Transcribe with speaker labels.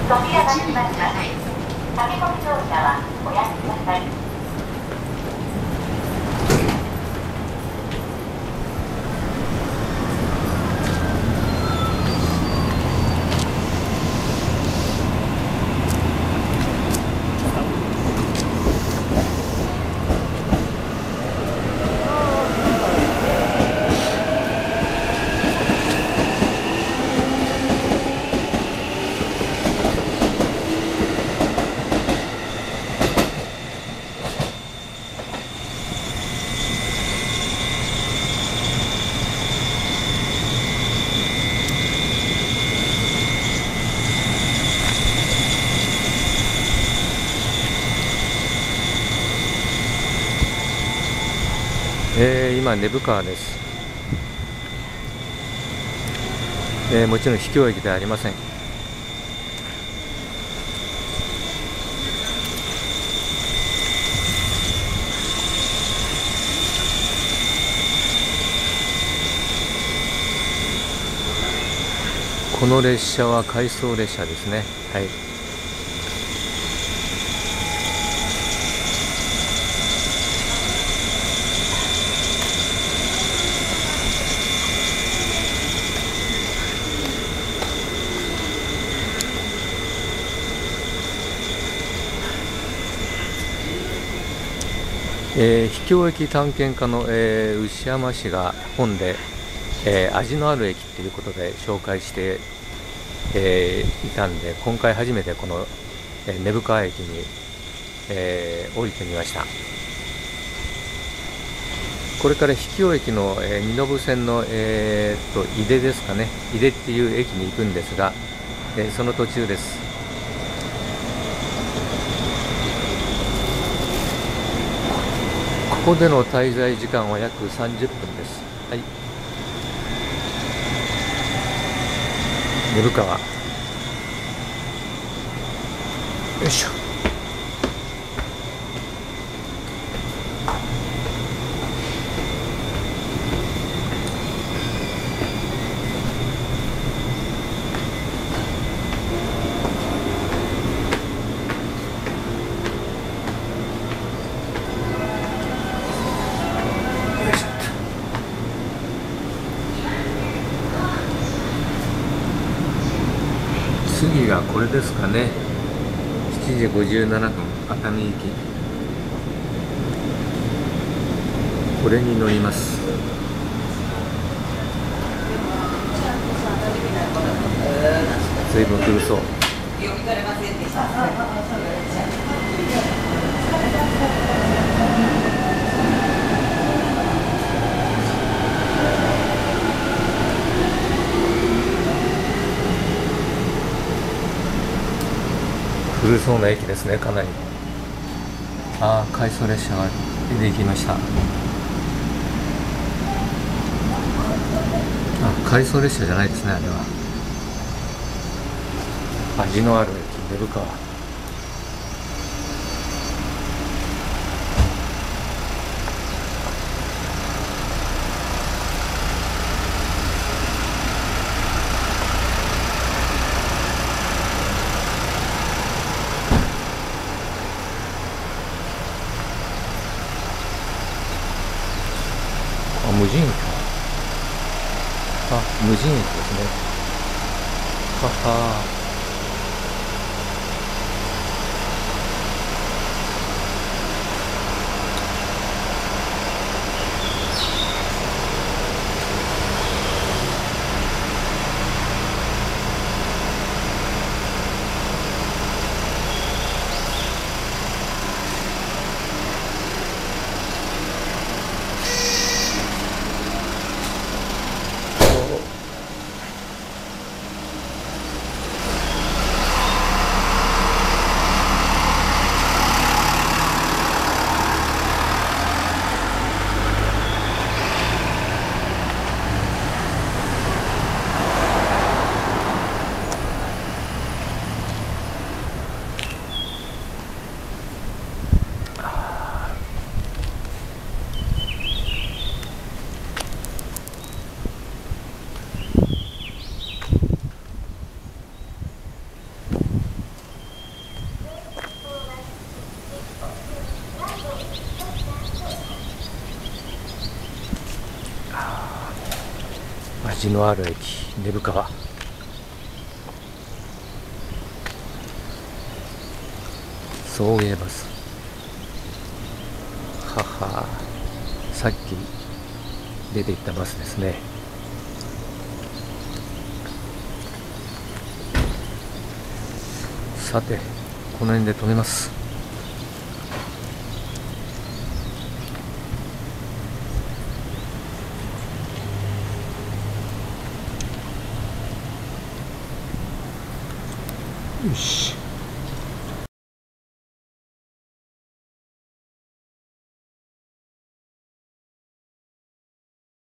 Speaker 1: 扉が閉まります。駆け込み乗車はおやめください。
Speaker 2: 今根府川です。もちろん秘境駅ではありません。この列車は回送列車ですね。はい。秘境駅探検家の、牛山氏が本で、味のある駅ということで紹介して、いたんで、今回初めてこの、根府川駅に、降りてみました。これから秘境駅の、身延線の、井出ですかね、井出っていう駅に行くんですが、その途中です。ここでの滞在時間は約30分です。はい。根府川。よいしょ。次がこれですかね。7時57分、熱海行き。これに乗ります。随分古そう。古そうな駅ですね、かなり。ああ、回送列車が出てきました。あ、回送列車じゃないですね、あれは。味のある駅、根府川。無人駅か。あ、無人駅ですね。はは。 味のある駅根府川。送迎バス。はは、さっき出て行ったバスですね。さて、この辺で止めます。よし。